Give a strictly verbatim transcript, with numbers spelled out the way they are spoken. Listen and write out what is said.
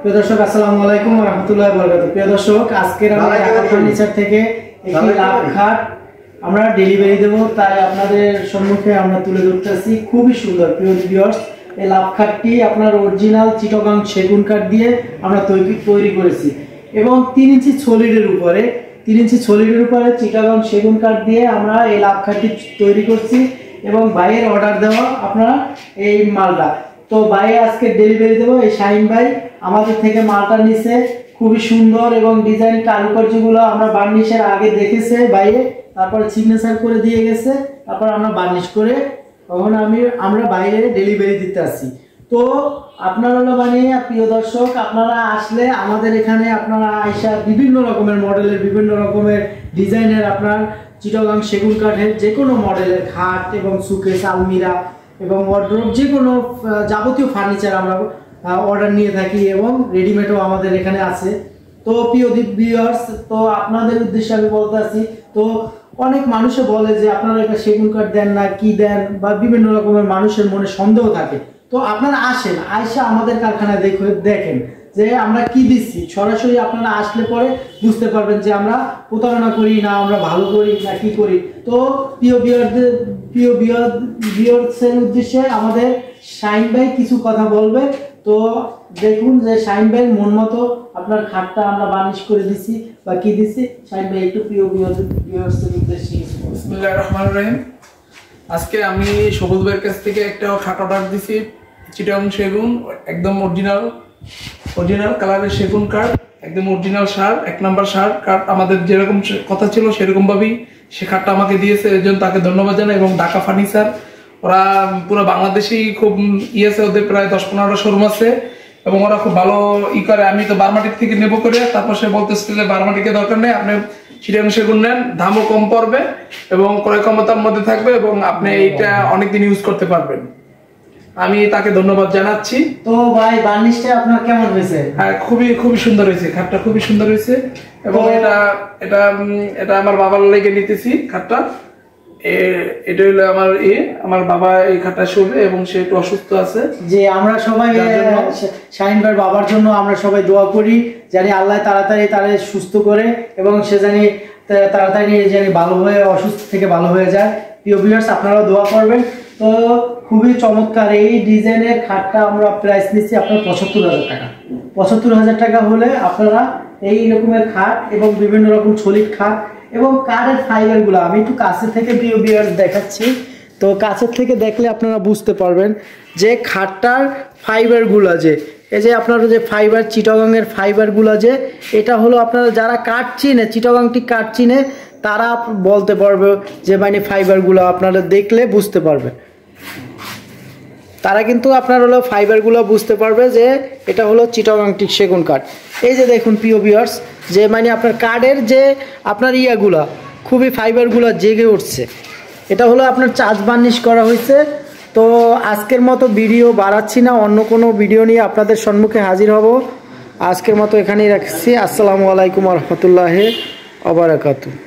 প্রিয় দর্শক আসসালামু আলাইকুম ওয়া রাহমাতুল্লাহি ওয়া বারাকাতুহু। প্রিয় দর্শক আজকে আমরা ঢাকা ফার্নিচার থেকে একটি লাভ খাট আমরা ডেলিভারি দেব, তাই আপনাদের সম্মুখে আমরা তুলে ধরতেছি। খুবই সুন্দর প্রিয় ভিউয়ার্স, এই লাভ খাটটি আপনার অরিজিনাল চিটাগাং সেগুন কাঠ দিয়ে আমরা তৈরি তৈরি করেছি এবং তিন ইঞ্চি সলিডের উপরে তিন ইঞ্চি সলিডের উপরে চিটাগাং সেগুন কাঠ দিয়ে আমরা এই লাভ খাটটি তৈরি করছি এবং বাইরের অর্ডার দেওয়া আপনারা এই মালটা। তো ভাই আজকে ডেলিভারি দেবো। এই শাহিন ভাই আমাদের থেকে মালটা নিছে, খুবই সুন্দর এবং ডিজাইন কারুকার্যগুলো আমরা বার্নিশের আগে দেখেছে বাইরে, তারপরে সিগনেচার করে দিয়ে গেছে, তারপর আমরা বার্নিশ করে তখন আমি আমরা বাইরে ডেলিভারি দিতে আসি। তো আপনারা হলো মানে প্রিয় দর্শক, আপনারা আসলে আমাদের এখানে আপনারা আইসা বিভিন্ন রকমের মডেলের বিভিন্ন রকমের ডিজাইনের আপনার চিটাগাং সেগুন কাঠের যে কোনো মডেলের খাট এবং সুকেস আলমিরা এবং ওয়ার্ড্রোব যে কোনো যাবতীয় ফার্নিচার আমরা অর্ডার নিয়ে থাকি এবং রেডিমেডও আমাদের এখানে আছে। তো প্রিয় ভিউয়ার্স, তো আপনাদের উদ্দেশ্যে আমি বলতে আছি, তো অনেক মানুষে বলে যে আপনারা এটা সেগুন কাঠ দেন না, কি দেন, বা বিভিন্ন রকমের মানুষের মনে সন্দেহ থাকে। তো আপনারা আসেন, আইসা আমাদের কারখানায় দেখে দেখেন যে আমরা কি দিচ্ছি। সরাসরি আপনারা আসলে পরে বুঝতে পারবেন যে আমরা প্রতারণা করি না, আমরা ভালো করি না কি করি। তো প্রিয় ভিউয়ারদের প্রিয় ভিউয়ার্সের উদ্দেশ্যে আমাদের শাহিন ভাই কিছু কথা বলবে। তো দেখুন যে শাহিন ভাই মন মতো আপনার খাটটা আমরা বার্নিশ করে দিছি বা কি দিছি। শাহিন ভাই একটু প্রিয় ভিউয়ার্সের উদ্দেশ্যে। বিসমিল্লাহির রহমানির রহিম। আজকে আমি সবুজ ভাইয়ের কাছ থেকে একটা খাট অর্ডার দিছি, চিটাগাং সেগুন, একদম অরিজিনাল অরিজিনাল কালারের সেগুন কাঠ, একদম অরিজিনাল সার, এক নাম্বার সার কাঠ। আমাদের যেরকম কথা ছিল সেরকম ভাবেই সে খাটটা আমাকে দিয়েছে, এর জন্য তাকে ধন্যবাদ জানাই। এবং ঢাকা ফার্নিচার, ওরা পুরো বাংলাদেশেই খুব ইয়ে আছে, ওদের প্রায় দশ পনেরোটা শোরুম আছে এবং ওরা খুব ভালো ই করে। আমি তো বারমাটিক থেকে নেবো করে, তারপর সে বলতেছিল যে বারমাটিকে দরকার নেই, আপনি চিটাগাং সেগুন নেন, দামও কম পড়বে এবং ক্রয় ক্ষমতার মধ্যে থাকবে এবং আপনি এইটা অনেকদিন ইউজ করতে পারবেন। আমি তাকে ধন্যবাদ জানাচ্ছি। তো ভাই বার্নিশটা আপনার কেমন হয়েছে? হ্যাঁ, খুবই খুবই সুন্দর হয়েছে, খাটটা খুবই সুন্দর হয়েছে এবং এটা এটা এটা আমার বাবার লেগে নিতেছি খাটটা। এটা হলো আমার এ আমার বাবা এই খাটটা শোবে এবং সে একটু অসুস্থ আছে। যে আমরা সবাই শাহিন ভাইয়ের বাবার জন্য আমরা সবাই দোয়া করি, জানি আল্লাহ তাড়াতাড়ি তারে সুস্থ করে এবং সে জানি তাড়াতাড়ি জানি ভালো হয়ে অসুস্থ থেকে ভালো হয়ে যায়। প্রিয় ভিউয়ার্স, আপনারাও দোয়া করবেন। তো খুবই চমৎকার এই ডিজাইনের খাটটা আমরা প্রাইস নিচ্ছি আপনার পঁচাত্তর হাজার টাকা। পঁচাত্তর হাজার টাকা হলে আপনারা এই রকমের খাট এবং বিভিন্ন রকম সলিড খাট এবং কাঠের ফাইবারগুলো আমি একটু কাছে থেকে প্রিয় ভিউয়ার্স দেখাচ্ছি। তো কাছের থেকে দেখলে আপনারা বুঝতে পারবেন যে খাটটার ফাইবারগুলো, যে এই যে আপনারা যে ফাইবার চিটাগাংয়ের ফাইবারগুলো, যে এটা হলো আপনারা যারা কাঠ চিনে, চিটাগাংটি কাঠ চিনে, তারা বলতে পারবে যে মানে ফাইবারগুলো আপনারা দেখলে বুঝতে পারবে, তারা কিন্তু আপনার হলো ফাইবারগুলো বুঝতে পারবে যে এটা হলো চিটাগাং সেগুন কাঠ। এই যে দেখুন প্রিয় ভিউয়ার্স, যে মানে আপনার কাঠের যে আপনার ইয়াগুলা খুবই ফাইবারগুলো জেগে উঠছে। এটা হলো আপনার চার্জ বার্নিশ করা হয়েছে। তো আজকের মতো ভিডিও বাড়াচ্ছি না, অন্য কোনো ভিডিও নিয়ে আপনাদের সম্মুখে হাজির হব। আজকের মতো এখানেই রাখছি। আসসালামু আলাইকুম ওয়া রাহমাতুল্লাহি ওয়া বারাকাতুহু।